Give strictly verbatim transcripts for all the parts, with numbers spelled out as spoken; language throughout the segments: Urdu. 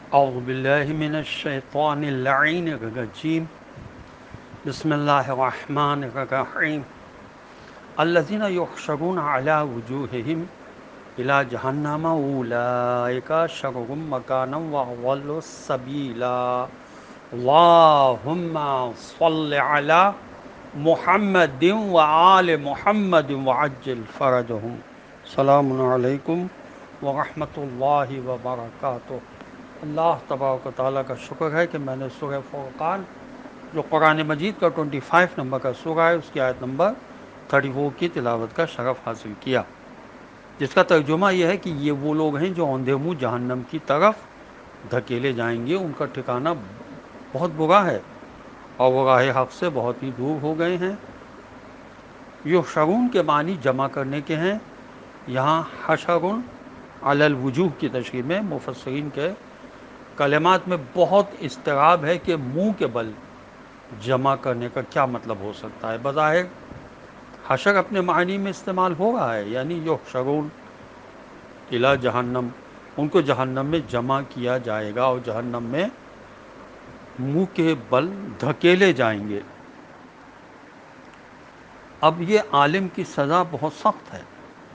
اعوذ باللہ من الشیطان اللعین الرجیم بسم اللہ الرحمن الرحیم الذین یحشرون علی وجوہہم الی جہنم اولئک شر مکانا واضل سبیلا اللہم صل علی محمد وآل محمد وعجل فرجہم. السلام علیکم ورحمۃ اللہ وبرکاتہ. اللہ تبارک و تعالیٰ کا شکر ہے کہ میں نے سورہ فرقان جو قرآن مجید کا پچیس نمبر کا سورہ ہے اس کی آیت نمبر چونتیس کی تلاوت کا شرف حاصل کیا، جس کا ترجمہ یہ ہے کہ یہ وہ لوگ ہیں جو اوندھے منہ جہنم کی طرف دھکیلے جائیں گے، ان کا ٹھکانہ بہت برا ہے اور وہ راہ حق سے بہت ہی دور ہو گئے ہیں. یحشرون کے معنی جمع کرنے کے ہیں. یہاں حشرون علی الوجوہ کی تشریح میں مفسرین کے کلمات میں بہت اضطراب ہے کہ منہ کے بل جمع کرنے کا کیا مطلب ہو سکتا ہے. بظاہر حشر اپنے معنی میں استعمال ہو رہا ہے، یعنی یحشرون الی جہنم، ان کو جہنم میں جمع کیا جائے گا اور جہنم میں منہ کے بل دھکیلے جائیں گے. اب یہ عالم کی سزا بہت سخت ہے.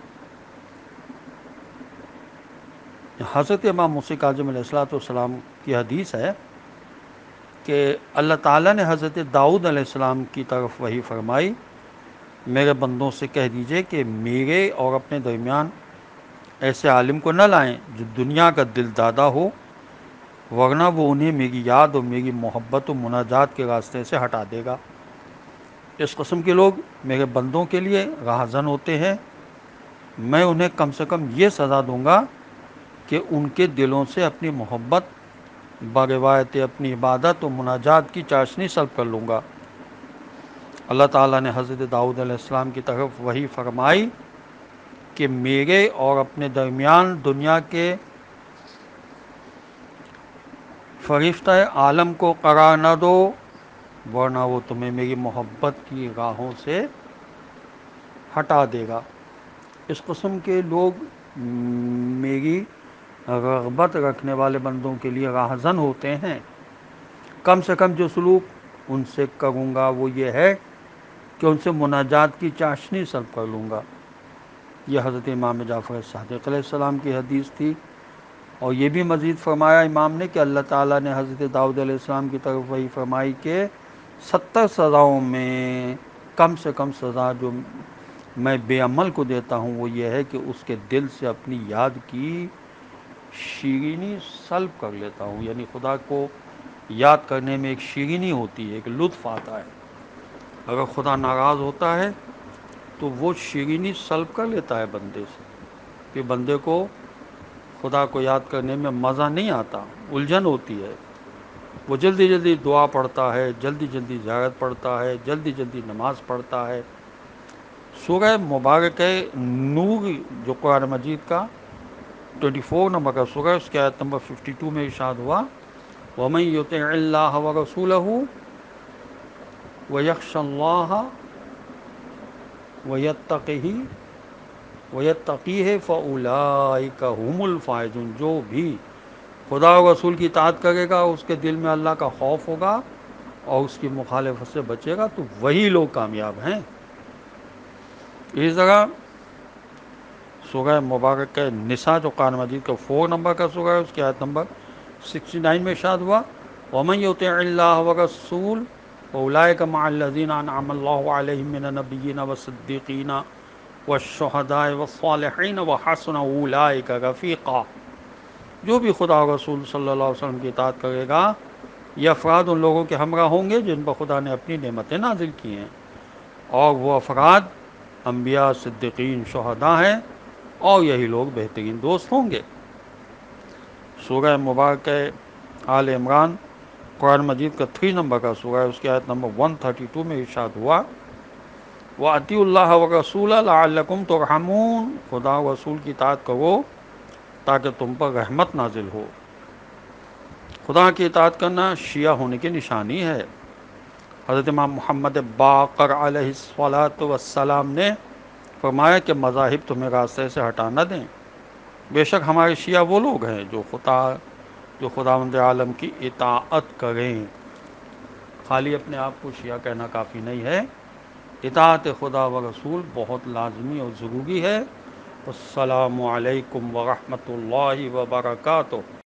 حضرت امام موسیٰ کاظم علیہ الصلوۃ والسلام کی حدیث ہے کہ اللہ تعالیٰ نے حضرت داؤد علیہ السلام کی طرف وحی فرمائی، میرے بندوں سے کہہ دیجئے کہ میرے اور اپنے درمیان ایسے عالم کو نہ لائیں جو دنیا کا دل دادا ہو، ورنہ وہ انہیں میری یاد اور میری محبت و مناجات کے راستے سے ہٹا دے گا. اس قسم کے لوگ میرے بندوں کے لیے راہزن ہوتے ہیں. میں انہیں کم سے کم یہ سزا دوں گا کہ ان کے دلوں سے اپنی محبت بروایت اپنی عبادت و مناجات کی چاشنی سلب کر لوں گا. اللہ تعالیٰ نے حضرت داؤد علیہ السلام کی طرف وحی فرمائی کہ میرے اور اپنے درمیان دنیا کے فرشتہ عالم کو قرار نہ دو، ورنہ وہ تمہیں میری محبت کی راہوں سے ہٹا دے گا. اس قسم کے لوگ میری رغبت رکھنے والے بندوں کے لیے راہزن ہوتے ہیں. کم سے کم جو سلوک ان سے کروں گا وہ یہ ہے کہ ان سے مناجات کی چاشنی سلب کر لوں گا. یہ حضرت امام جعفر صادق علیہ السلام کی حدیث تھی. اور یہ بھی مزید فرمایا امام نے کہ اللہ تعالیٰ نے حضرت داؤد علیہ السلام کی طرف وہی فرمائی کہ ستر سزاؤں میں کم سے کم سزا جو میں بے عمل کو دیتا ہوں وہ یہ ہے کہ اس کے دل سے اپنی یاد کی شیرینی سلب کر لیتا ہوں. یعنی خدا کو یاد کرنے میں ایک شیرینی ہوتی ہے، ایک لطف آتا ہے. اگر خدا ناراض ہوتا ہے تو وہ شیرینی سلب کر لیتا ہے بندے سے، کہ بندے کو خدا کو یاد کرنے میں مزہ نہیں آتا، الجھن ہوتی ہے. وہ جلدی جلدی دعا پڑھتا ہے، جلدی جلدی زیارت پڑھتا ہے، جلدی جلدی نماز پڑھتا ہے. سورہ مبارک نور جو قرآن مجید کا چوبیس نمبر کا سورہ ہے، اس کی آیت نمبر بائیس میں ارشاد ہوا وَمَن يُطِعِ اللَّهَ وَرَسُولَهُ وَيَخْشَ اللَّهَ وَيَتَّقِهِ وَيَتَّقِيهِ فَأُولَٰئِكَ هُمُ الْفَائِزُونَ. جو بھی خدا و رسول کی اطاعت کرے گا، اس کے دل میں اللہ کا خوف ہوگا اور اس کی مخالفت سے بچے گا، تو وہی لوگ کامیاب ہیں. اس طرح سورہ مبارک نساء جو قرآن مجید کا فور نمبر کا سورہ ہے، اس کی آیت نمبر اناسی میں ارشاد ہوا وَمَن يُطِعِ اللَّهَ وَرَسُولَهُ فَأُولَٰئِكَ مَعَ الَّذِينَ أَنْعَمَ اللَّهُ عَلَيْهِم مِّنَ النَّبِيِّينَ وَالصِّدِّيقِينَ وَالشُّهَدَاءِ وَالصَّالِحِينَ وَحَسُنَ أُولَٰئِكَ رَفِيقًا. جو بھی خدا و رسول صلی اللہ علیہ وسلم کی اطاعت کرے گا، یہ افراد ان لوگوں کے ہمراہ ہوں گے جن پر خدا نے اپنی نعمتیں نازل کی ہیں، اور وہ افراد انبیاء، صدیقین، شہداء ہیں، اور یہی لوگ بہترین دوست ہوں گے. سورہ مبارک آل عمران قرآن مجید کا تھری نمبر کا سورہ ہے، اس کی آیت نمبر ایک سو بتیس میں ارشاد ہوا وَأَطِیعُوا اللَّهَ وَالرَّسُولَ لَعَلَّکُمْ تُرْحَمُونَ. خدا و رسول کی اطاعت کرو تاکہ تم پر رحمت نازل ہو. خدا کی اطاعت کرنا شیعہ ہونے کی نشانی ہے. حضرت امام محمد باقر علیہ الصلاۃ والسلام نے فرمایا کہ مذاہب تمہیں راستے سے ہٹا نہ دیں. بے شک ہمارے شیعہ وہ لوگ ہیں جو خدا جو خداوند عالم کی اطاعت کریں. خالی اپنے آپ کو شیعہ کہنا کافی نہیں ہے، اطاعت خدا و رسول بہت لازمی اور ضروری ہے. السلام علیکم ورحمۃ اللہ وبرکاتہ.